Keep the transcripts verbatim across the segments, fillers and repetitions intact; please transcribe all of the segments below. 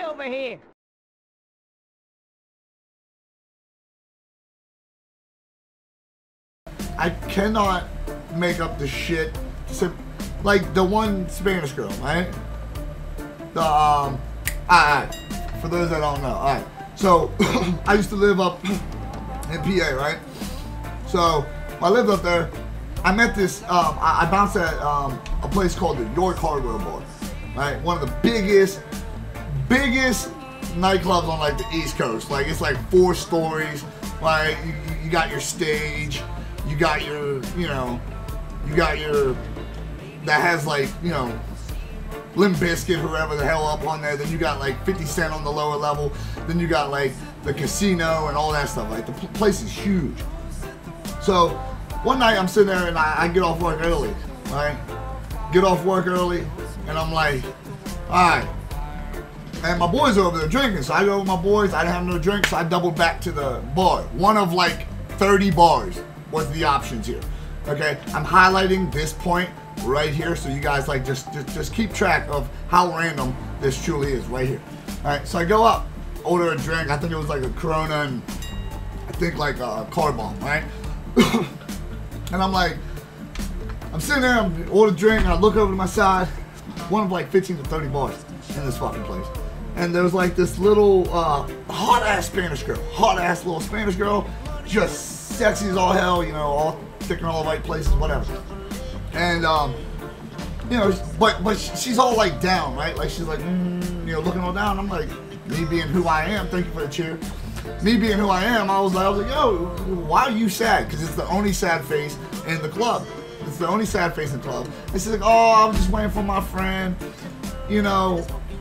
over here. I cannot make up the shit. Like the one Spanish girl, right? The um, alright. For those that don't know, alright. So I used to live up in P A, right? So I lived up there. I met this. Um, I, I bounced at um, a place called the York Hardware Bar, right? One of the biggest, biggest nightclubs on like the East Coast. Like it's like four stories. Right? You, you got your stage. You got your, you know, you got your, that has like, you know, Limp Bizkit, whoever the hell up on there. Then you got like fifty cent on the lower level. Then you got like the casino and all that stuff. Like the place is huge. So one night I'm sitting there and I, I get off work early, right? Get off work early and I'm like, all right. And my boys are over there drinking. So I go with my boys. I didn't have no drinks. So I doubled back to the bar. One of like thirty bars was the options here. Okay, I'm highlighting this point right here so you guys like just, just just keep track of how random this truly is right here. All right, so I go up, order a drink. I think it was like a Corona and I think like a car bomb, right? And I'm like, I'm sitting there, I'm order a drink, and I look over to my side, one of like fifteen to thirty bars in this fucking place. And there was like this little uh, hot ass Spanish girl, hot ass little Spanish girl, just sexy as all hell, you know, all thick in all the right places, whatever. And um, you know, but but she's all like down, right? Like she's like, mm, you know, looking all down. I'm like, me being who I am, thank you for the cheer. Me being who I am, I was like, I was like, yo, why are you sad? Because it's the only sad face in the club. It's the only sad face in the club. And she's like, oh, I was just waiting for my friend. You know,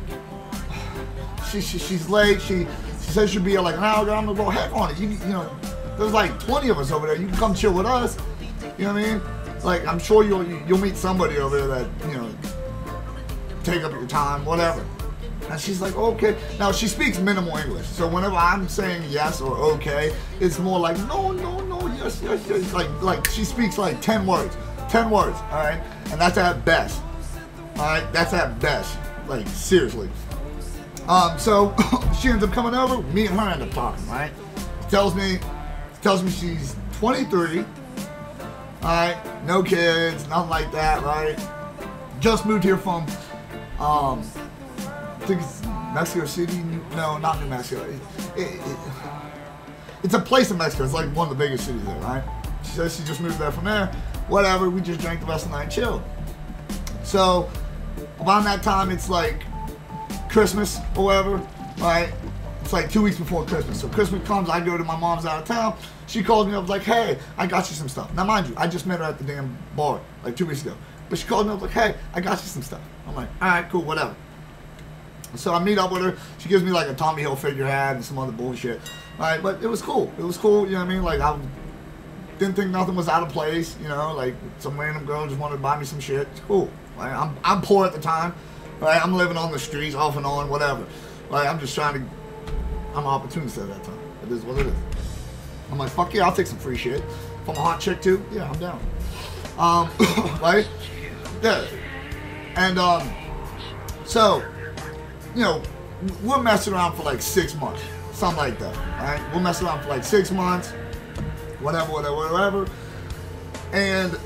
she, she she's late. She she said she'll be here like an hour ago. I'm gonna go heck on it. You you know. There's like twenty of us over there. You can come chill with us. You know what I mean? Like, I'm sure you'll you'll meet somebody over there that, you know, take up your time, whatever. And she's like, okay. Now, she speaks minimal English. So whenever I'm saying yes or okay, it's more like, no, no, no, yes, yes, yes. Like, like she speaks like ten words. ten words, all right? And that's at best. All right? That's at best. Like, seriously. Um, so she ends up coming over. Me and her end up talking, right? Tells me... Tells me she's twenty-three, alright, no kids, nothing like that, right? Just moved here from, um, I think it's Mexico City, no, not New Mexico. It, it, it, it's a place in Mexico, it's like one of the biggest cities there, right? She says she just moved there from there, whatever, we just drank the rest of the night and chilled. So, around that time, it's like Christmas or whatever, right? It's like two weeks before Christmas. So Christmas comes, I go to my mom's out of town. She calls me up like, hey, I got you some stuff. Now mind you, I just met her at the damn bar like two weeks ago. But she called me up like, hey, I got you some stuff. I'm like, all right, cool, whatever. So I meet up with her. She gives me like a Tommy Hilfiger hat and some other bullshit. All right, but it was cool. It was cool, you know what I mean? Like, I didn't think nothing was out of place, you know? Like, some random girl just wanted to buy me some shit. It's cool. Like, I'm, I'm poor at the time. Right? I'm living on the streets, off and on, whatever. Like, I'm just trying to... I'm an opportunist at that time. It is what it is. I'm like, fuck yeah, I'll take some free shit. If I'm a hot chick too, yeah, I'm down. Um, right? Yeah. And, um, so, you know, we're messing around for like six months. Something like that, right? We'll mess around for like six months. Whatever, whatever, whatever. And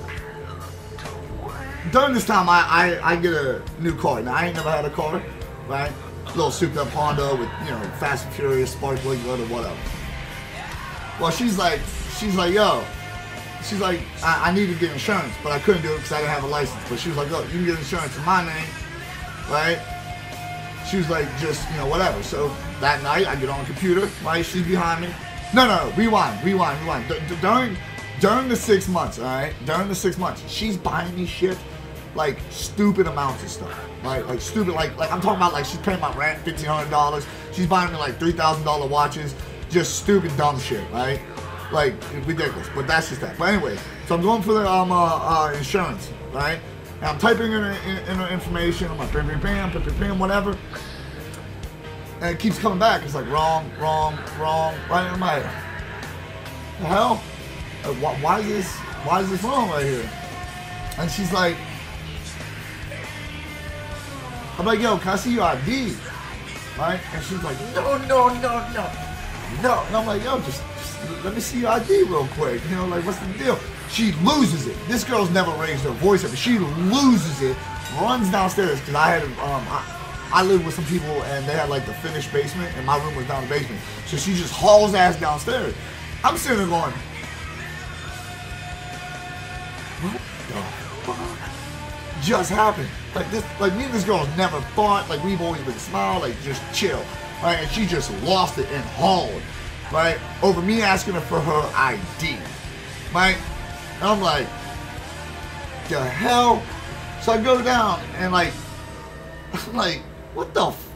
during this time, I, I, I get a new car. Now, I ain't never had a car, right? Little souped up Honda with, you know, Fast and Furious, sparkling, or whatever. Well, she's like, she's like, yo, she's like, I, I need to get insurance, but I couldn't do it because I didn't have a license. But she was like, look, you can get insurance in my name, right? She was like, just, you know, whatever. So that night, I get on the computer, right? She's behind me. No, no, no, rewind, rewind, rewind. D d during, during the six months, all right? During the six months, she's buying me shit, like stupid amounts of stuff. Right, like stupid, like like I'm talking about like she's paying my rent fifteen hundred dollars. She's buying me like three thousand dollar watches, just stupid dumb shit, right? Like ridiculous. But that's just that. But anyway, so I'm going for the um uh, uh insurance, right? And I'm typing in her, in, in her information. I'm like bam bam bam bam bam bam whatever, and it keeps coming back. It's like wrong, wrong, wrong. Right? And I'm like, the hell? Uh, why, why is this? Why is this wrong right here? And she's like. I'm like, yo, can I see your I D? right? And she's like, no, no, no, no, no. And I'm like, yo, just, just let me see your I D real quick. You know, like, what's the deal? She loses it. This girl's never raised her voice up. She loses it, runs downstairs, because I had, um, I, I lived with some people, and they had, like, the finished basement, and my room was down the basement. So she just hauls ass downstairs. I'm sitting there going, what the fuck just happened? Like this, like me and this girl has never fought. Like we've always been smile, like just chill, right? And she just lost it and hauled, right? Over me asking her for her I D, right? And I'm like, the hell? So I go down and like, I'm like, what the, f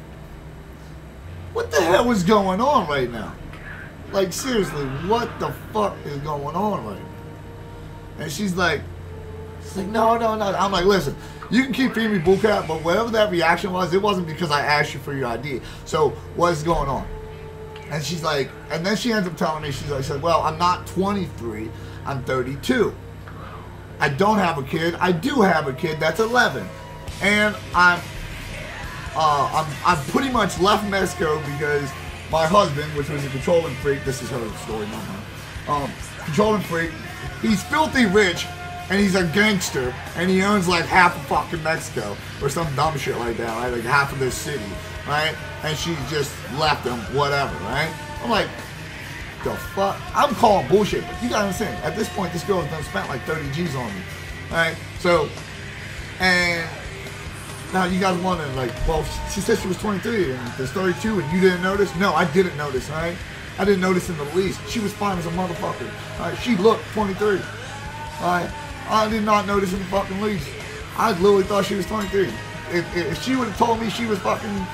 what the hell is going on right now? Like seriously, what the fuck is going on right now? And she's like, she's like, no, no, no. I'm like, listen, you can keep feeding me bullcat, but whatever that reaction was, it wasn't because I asked you for your I D. So what's going on? And she's like, and then she ends up telling me, she's like, said, well, I'm not twenty-three, I'm thirty-two. I don't have a kid. I do have a kid that's eleven, and I'm, uh, I'm, I'm pretty much left Mexico because my husband, which was a controlling freak, this is her story, not mine, um, controlling freak. He's filthy rich, and he's a gangster, and he owns like half of fucking Mexico, or some dumb shit like that, right? Like half of this city, right? And she just left him, whatever, right? I'm like, the fuck? I'm calling bullshit, but you gotta understand, at this point, this girl's done spent like thirty G's on me, right? So, and now you guys wondering, like, well, she said she was twenty-three, and there's thirty-two, and you didn't notice? No, I didn't notice, right? I didn't notice in the least. She was fine as a motherfucker. Right? She looked twenty-three. Right? I did not notice in the fucking least. I literally thought she was twenty-three. If, if she would have told me she was fucking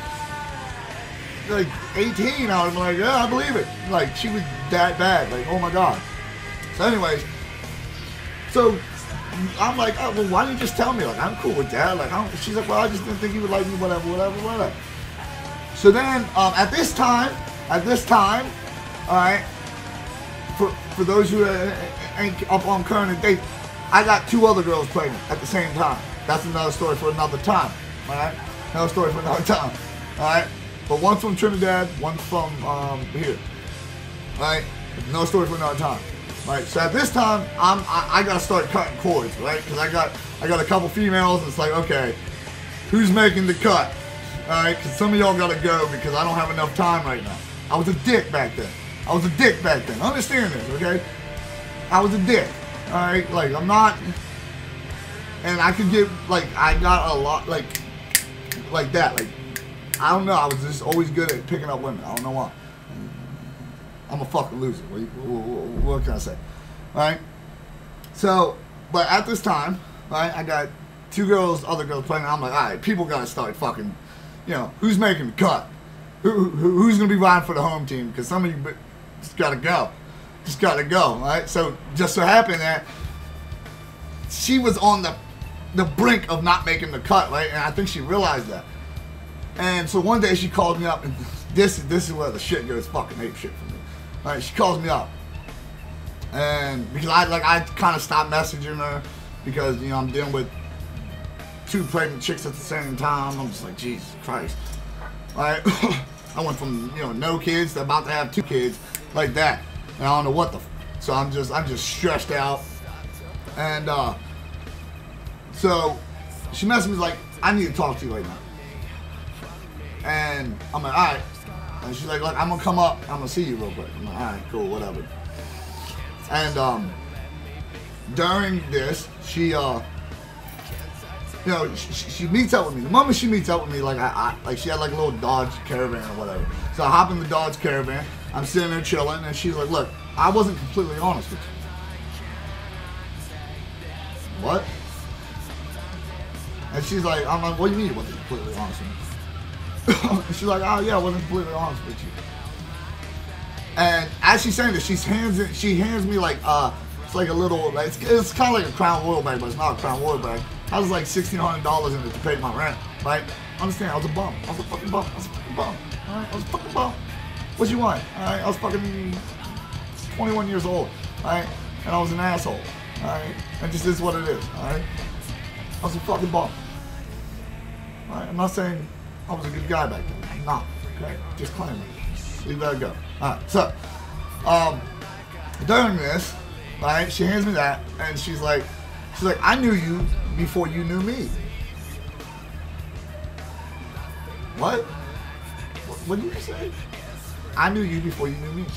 like eighteen, I would have been like, yeah, I believe it. Like, she was that bad. Like, oh my God. So anyways, so I'm like, oh, well, why didn't you just tell me? Like, I'm cool with that. Like, I don't, she's like, well, I just didn't think you would like me, whatever, whatever, whatever. So then, um, at this time, at this time, all right, for, for those who ain't up on current date, I got two other girls pregnant at the same time. That's another story for another time, all right? Another story for another time, all right? But one's from Trinidad, one's from um, here, all right? No story for another time, right? So at this time, I'm I, I gotta start cutting cords, right? Because I got I got a couple females. It's like, okay, who's making the cut? All right, because some of y'all gotta go because I don't have enough time right now. I was a dick back then. I was a dick back then. Understand this, okay? I was a dick. All right, like I'm not, and I could get like I got a lot like like that. Like I don't know. I was just always good at picking up women. I don't know why. I'm a fucking loser. What, what, what can I say? All right. So, but at this time, right, I got two girls, other girls pregnant. I'm like, all right, people gotta start fucking, you know, who's making the cut? Who, who who's gonna be riding for the home team? Because some of you just gotta go, just gotta go, right? So just so happened that she was on the the brink of not making the cut, right? And I think she realized that. And so one day she called me up, and this this is where the shit goes fucking ape shit for me. All right, she calls me up, and because I like I kind of stopped messaging her because you know I'm dealing with two pregnant chicks at the same time. I'm just like, Jesus Christ. All right, I went from you know no kids to about to have two kids like that, and I don't know what the. F so I'm just I'm just stressed out, and uh, so she messaged me like, I need to talk to you right now, and I'm like, all right, and she's like, look, I'm gonna come up, I'm gonna see you real quick. I'm like, all right, cool, whatever. And um, during this, she uh. You know, she, she meets up with me. The moment she meets up with me, like I, I, like she had like a little Dodge Caravan or whatever. So I hop in the Dodge Caravan. I'm sitting there chilling, and she's like, "Look, I wasn't completely honest with you." What? And she's like, "I'm like, what do you mean you wasn't completely honest with me?" And she's like, "Oh yeah, I wasn't completely honest with you." And as she's saying this, she's hands it, she hands me like uh, it's like a little, like, it's, it's kind of like a Crown Royal bag, but it's not a Crown Royal bag. I was like sixteen hundred dollars in it to pay my rent, right? Understand, I was a bum. I was a fucking bum. I was a fucking bum. Alright, I was a fucking bum. What you want? Alright, I was fucking twenty-one years old. Alright, and I was an asshole. Alright, and just is what it is. Alright, I was a fucking bum. Alright, I'm not saying I was a good guy back then. I'm not. Okay, disclaimer. Leave that go. Alright, so, um, during this, right, she hands me that, and she's like, she's like, I knew you before you knew me. What? What, what did you say? I knew you before you knew me.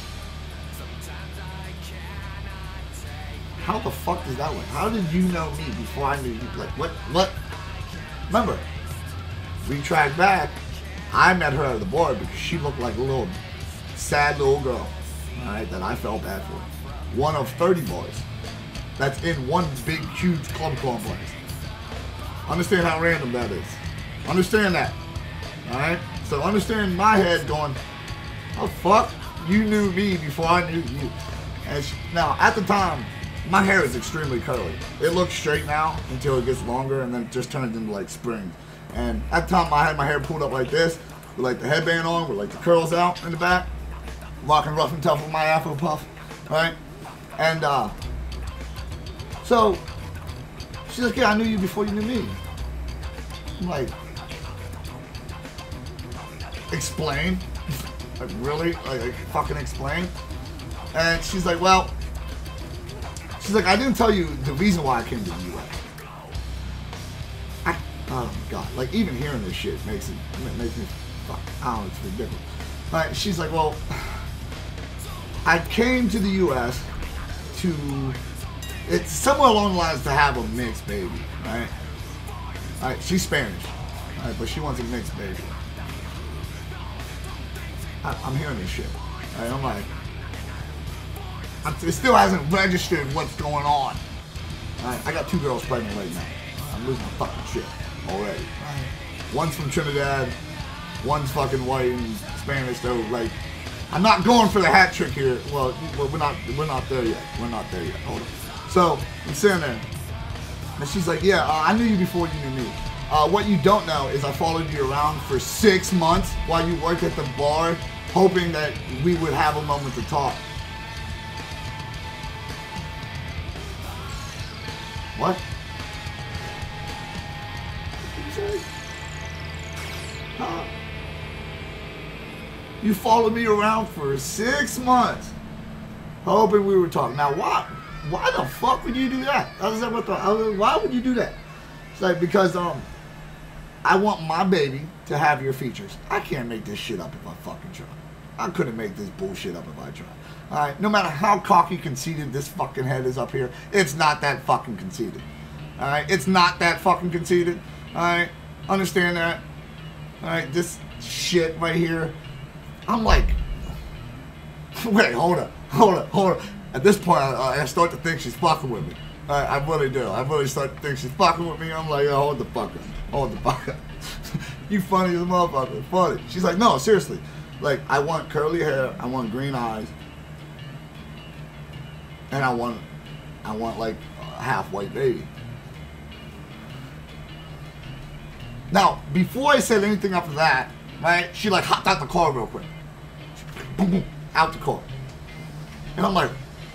How the fuck does that work? How did you know me before I knew you? Like, what? What? Remember, we tracked back. I met her at the bar because she looked like a little sad little girl, all right, that I felt bad for. One of thirty boys. That's in one big, huge club complex. Understand how random that is. Understand that, all right? So understand my head going, oh, fuck, you knew me before I knew you. And she, now, at the time, my hair is extremely curly. It looks straight now until it gets longer and then it just turns into like springs. And at the time I had my hair pulled up like this, with like the headband on, with like the curls out in the back, rocking rough and tough with my afro puff, right? And uh, so she's like, yeah, I knew you before you knew me. I'm like, explain? Like really? Like, like fucking explain? And she's like, well, she's like, I didn't tell you the reason why I came to the U S. I, oh my god, like even hearing this shit makes it makes me fuck. I don't know, it's ridiculous. Right? She's like, well, I came to the U S to, it's somewhere along the lines to have a mixed baby, right? Right? She's Spanish, right? But she wants a mixed baby. I, I'm hearing this shit. Right? I'm like. It still hasn't registered what's going on. Right, I got two girls pregnant right now. I'm losing my fucking shit already. Right. One's from Trinidad, one's fucking white and Spanish though. Like, I'm not going for the hat trick here. Well, we're not we're not there yet. We're not there yet. Hold on. So I'm sitting there, and she's like, "Yeah, uh, I knew you before you knew me. Uh, what you don't know is I followed you around for six months while you worked at the bar, hoping that we would have a moment to talk." What? What did you say? Huh? You followed me around for six months, hoping we were talking. Now, why? Why the fuck would you do that? I was like, what the? I was like, why would you do that? It's like because um, I want my baby to have your features. I can't make this shit up if I fucking try. I couldn't make this bullshit up if I tried. Alright, no matter how cocky conceited this fucking head is up here, it's not that fucking conceited. Alright, it's not that fucking conceited. Alright, understand that. Alright, this shit right here, I'm like, wait, hold up, hold up, hold up. At this point, I, I start to think she's fucking with me. Alright, I really do. I really start to think she's fucking with me. I'm like, oh, hold the fuck up, hold the fuck up. You funny as a motherfucker, funny. She's like, no, seriously. Like, I want curly hair, I want green eyes, and I want, I want like a half white baby. Now, before I said anything after that, right, she like hopped out the car real quick. Boom, boom, out the car. And I'm like,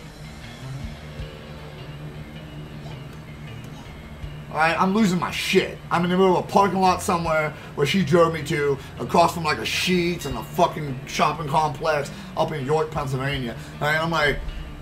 alright, I'm losing my shit. I'm in the middle of a parking lot somewhere where she drove me to, across from like a Sheetz and a fucking shopping complex up in York, Pennsylvania. And I'm like,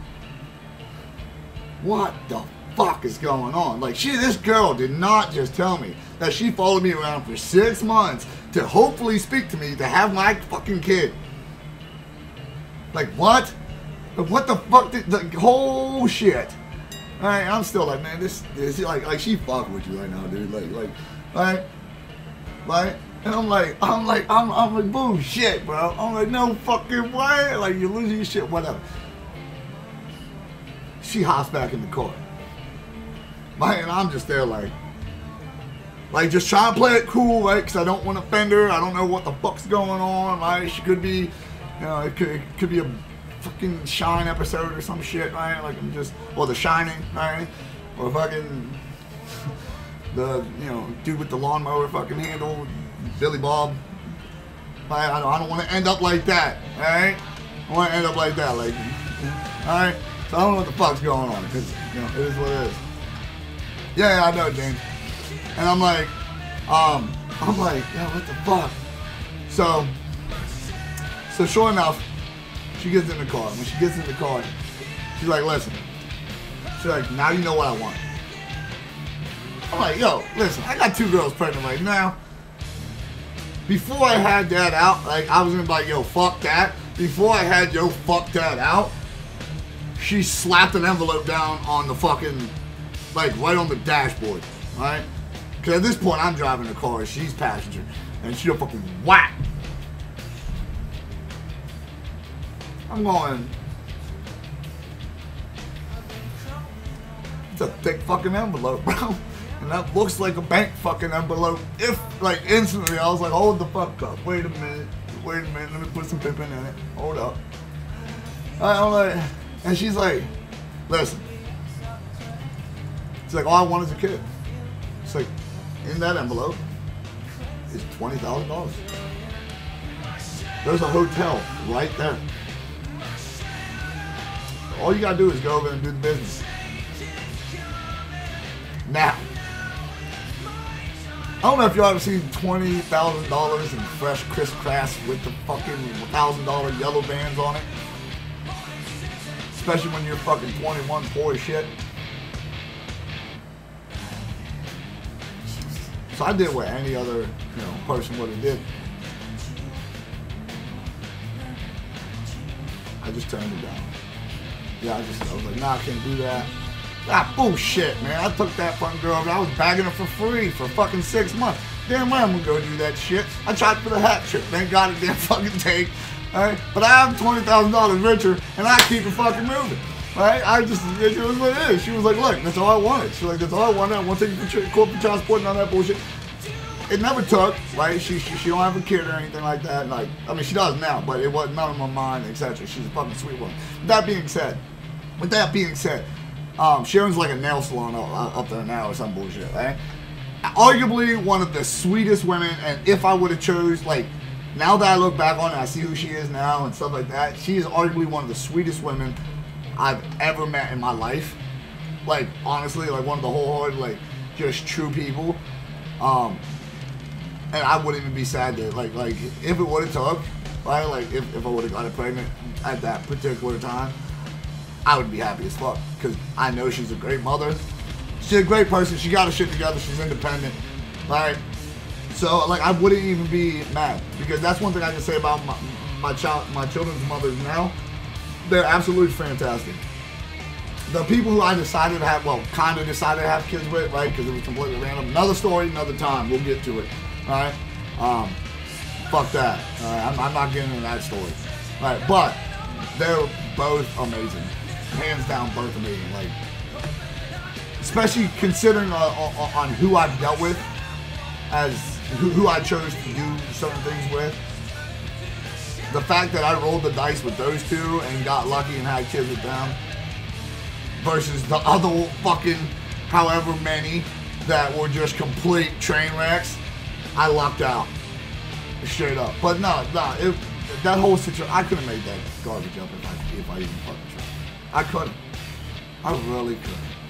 what the fuck is going on? Like, she, this girl did not just tell me that she followed me around for six months to hopefully speak to me to have my fucking kid. Like, what? What the fuck? Did, the whole shit. Alright, I'm still like, man, this is like, like she fucking with you right now, dude. Like, like, right, right. And I'm like, I'm like, I'm, I'm like, bullshit, bro. I'm like, no fucking way. Like, you're losing your shit, whatever. She hops back in the car. Right, and I'm just there like, like just trying to play it cool, right? Because I don't want to offend her. I don't know what the fuck's going on, right? She could be, you know, it could, it could be a fucking Shine episode or some shit, right? Like I'm just, or The Shining, right? Or fucking the, you know, dude with the lawnmower fucking handle, Billy Bob. Right? I don't, I don't want to end up like that, right? I want to end up like that, like, all right? So I don't know what the fuck's going on, because, you know, it is what it is. Yeah, yeah, I know, James. And I'm like, um, I'm like, yeah, what the fuck? So, So sure enough, she gets in the car. When she gets in the car, she's like, listen. She's like, now you know what I want. I'm like, yo, listen, I got two girls pregnant right now. Before I had that out, like, I was gonna be like, yo, fuck that. Before I had yo, fuck that out, she slapped an envelope down on the fucking, like, right on the dashboard, right? Because at this point, I'm driving the car, she's passenger, and she a fucking whack. I'm going, it's a thick fucking envelope, bro. And that looks like a bank fucking envelope. If, like, instantly, I was like, hold the fuck up. Wait a minute. Wait a minute. Let me put some pimping in it. Hold up. I'm like, and she's like, listen. She's like, all I want is a kid. It's like, in that envelope is twenty thousand dollars. There's a hotel right there. All you gotta do is go over and do the business. Now, I don't know if y'all ever seen twenty thousand dollars in fresh crisscross with the fucking one thousand dollar yellow bands on it. Especially when you're fucking twenty-one, poor as shit. So I did what any other, you know, person would have did. I just turned it down. Yeah, I just, I was like, nah, I can't do that. Ah, bullshit, man. I took that fucking girl, I was bagging her for free for fucking six months. Damn right I'm gonna go do that shit. I tried for the hat trick. Thank God it didn't fucking take. Alright? But I am twenty thousand dollars richer and I keep it fucking moving. Alright? I just, it was what it is. She was like, look, that's all I wanted. She was like, that's all I wanted. I want to take you for corporate child support and all that bullshit. It never took, right? She, she she don't have a kid or anything like that. Like, I mean, she does now, but it wasn't none of my mind, et cetera. She's a fucking sweet woman. With that being said, with that being said, Um, she owns like a nail salon up, up there now or some bullshit, right? Arguably one of the sweetest women, and if I would have chose, like, now that I look back on it, I see who she is now and stuff like that, she is arguably one of the sweetest women I've ever met in my life. Like, honestly, like one of the wholehearted, like, just true people. Um, and I wouldn't even be sad that, like, like if it would have took, right, like, if, if I would have got her pregnant at that particular time, I would be happy as fuck, because I know she's a great mother. She's a great person. She got her shit together. She's independent. Right? So, like, I wouldn't even be mad, because that's one thing I can say about my, my child, my children's mothers now. They're absolutely fantastic. The people who I decided to have, well, kind of decided to have kids with, right, because it was completely random. Another story, another time. We'll get to it. Right? Um, fuck that. All right? I'm, I'm not getting into that story. Right? But they're both amazing. Hands down, both amazing. Like, especially considering uh, on, on who I've dealt with, as who, who I chose to do certain things with. The fact that I rolled the dice with those two and got lucky and had kids with them, versus the other fucking however many that were just complete train wrecks, I lucked out, straight up. But no, no, it, that whole situation, I couldn't have made that garbage up if I, if I even fucking tried. I couldn't. I really couldn't.